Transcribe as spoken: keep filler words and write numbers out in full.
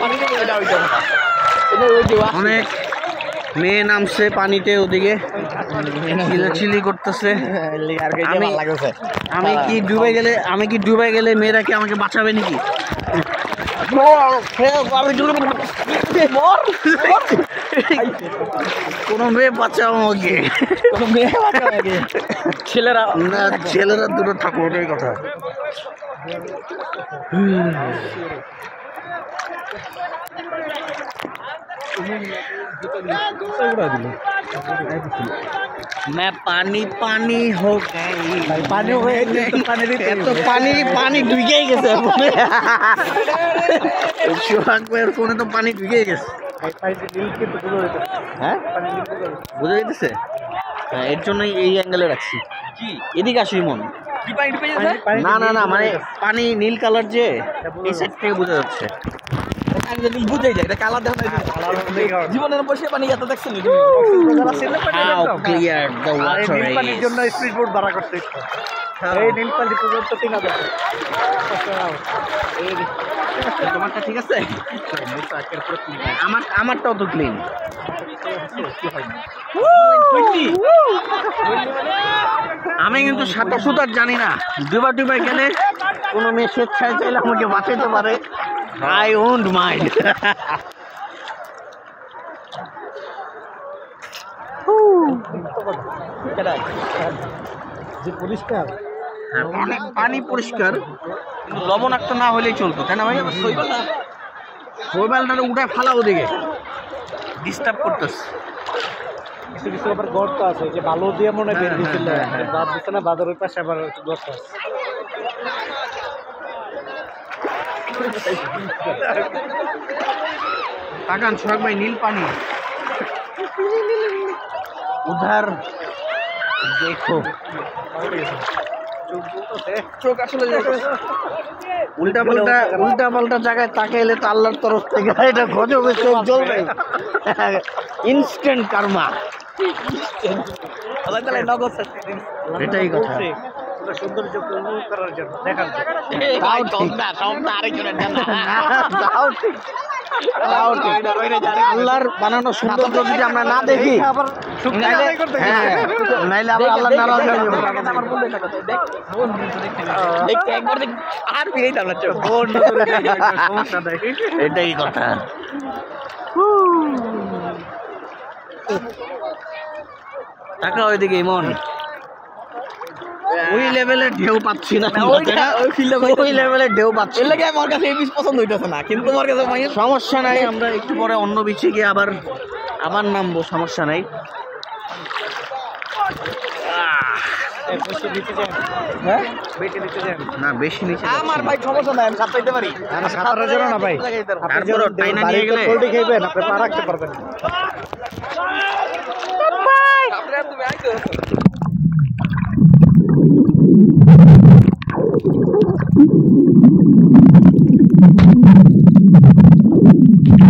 অনেক মেয়ে নামছে পানিতে ওদিকে চিলাচিলি করতেছে। আমি আমি কি ডুবে গেলে আমি কি ডুবে গেলে মেয়েরা কি আমাকে বাঁচাবে নাকি? কোনো মেয়ে বাঁচাও আমাকে, কোনো মেয়ে বাঁচাও আমাকে। ছেলেরা না, ছেলেরা দূরে থাকো, ওটাই কথা। मैं पानी पानी हो गई, पानी हो गई, तो पानी पानी ढुके গেছে সোহাগ ভাইয়ের ফোনে তো পানি ঢুকে গেছে। হ্যাঁ বুঝে যেতেছে, এর জন্যই এই অ্যাঙ্গেলে রাখছি। কি এদিকে আসি মন? না না না, মানে পানি নীল কালার যে এই সাইড থেকে বোঝা যাচ্ছে। বুঝাই যায় এটা কালার দেখা জীবনের বসে পানি এত দেখছেন পানির জন্য স্পিড বোট ভাড়া করতে এই নীল পানি পর্যন্ত তিন হাজার। তোমারটা ঠিক আছে? আমার আমারটাও তো ক্লিন। আমি কিন্তু সাঁতার সুতার জানি না, ডুবা ডুবা গেলে কোনো মেয়ে স্বেচ্ছায় চাইলে আমাকে বাঁচাইতে পারে। I won't mind. পরিষ্কার অনেক পানি পরিষ্কার, লবণাক্ত না হলেই চলতো, তাই না ভাই? শৈবালটা উঠে ফালাও দিকে ডিস্টার্ব করতেছে। কিছু কিছু আবার গর্ত আছে যে বালু দিয়ে মনে বের দিছিল, বাদ দিচ্ছে না, বাজার ওই পাশে আবার গর্ত আছে। তাকান সোহাগ ভাই, নীল পানি উধার দেখো। চোখ আসলে উল্টা পাল্টা উল্টা পাল্টা জায়গায় তাকাইলে তো আল্লাহর তরফ থেকে এটা গজবে, চোখ জ্বলবে। ইনস্ট্যান্ট কারমা, এটাই কথা। সৌন্দর্য উপভোগ করার জন্য, দেখার জন্য। আল্লাহর বানানো সৌন্দর্য যদি আমরা না দেখি, নাইলে আবার আল্লাহ নারাজ হয়ে যাবে। আর এটাই কথা। টাকা ওইদিকে মন ওই লেভেলের ঢেউ পাচ্ছি না, ওই লেভেলের ঢেউ পাচ্ছি। আমার কাছে এই বীজ পছন্দ হইতেছে না, কিন্তু আমার কাছে সমস্যা নাই, আমরা একটু পরে অন্য বিচে গিয়ে আবার আবার নামবো, সমস্যা নাই। না বেশি নিচে আমার ভাই সমস্যা নাই, আমি সাঁতারতে পারি। সাঁতারের জন্য না ভাই, পোল্ট্রি খাইবেন, আপনি পা রাখতে পারবেন। Thank you.